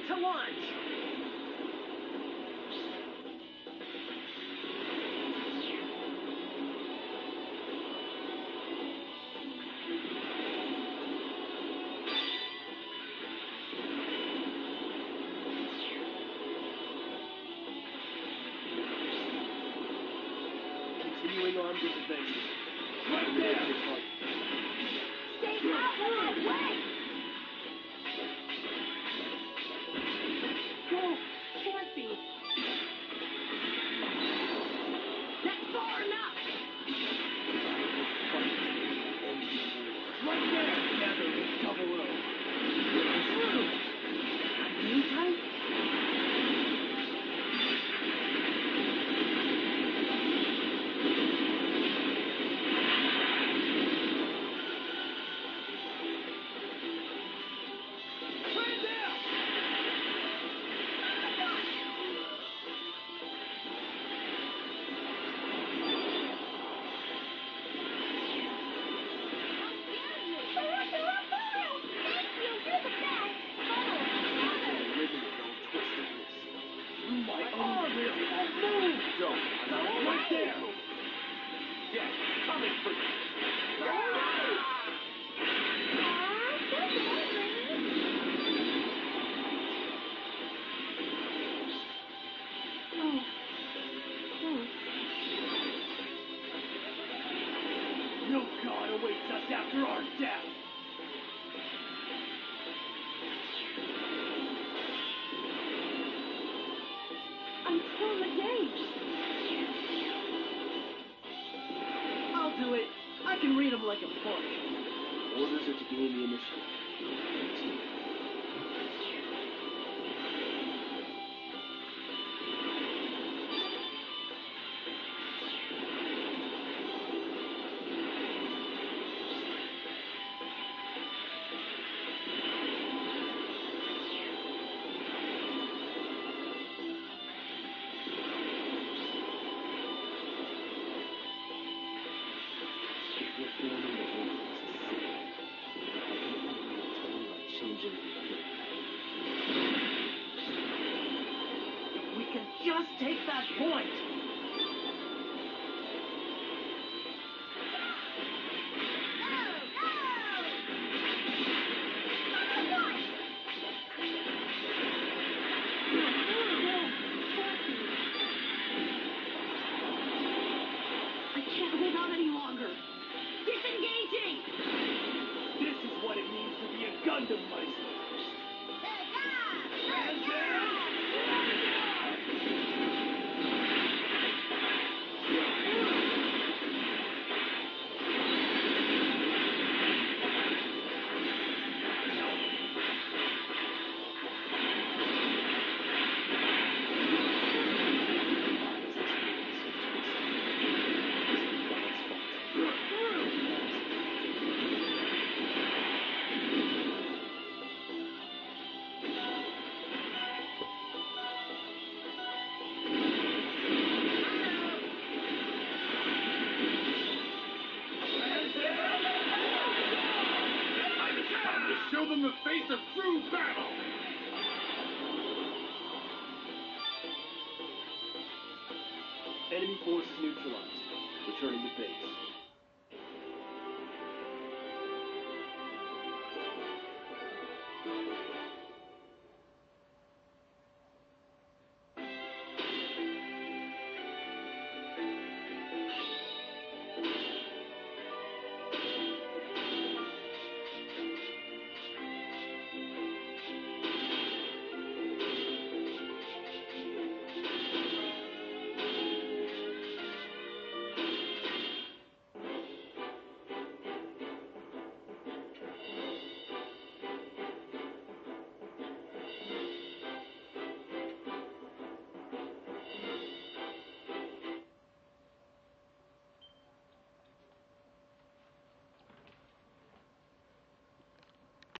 to launch! Continuing on this adventure. Right there! Stay out of my way! No, can't be. That's far enough! Right there! Together with double O. Through! Meantime? Right there! Yeah, coming for you. No god awaits us after our death! I'm still in the cage. I'll do it. I can read them like a book. Orders are to gain the initiative. If we can just take that point! I can't hold on any longer. Disengaging! This is what it means to be a Gundam Meister. Show them the face of true battle! Enemy forces neutralized. Returning to base.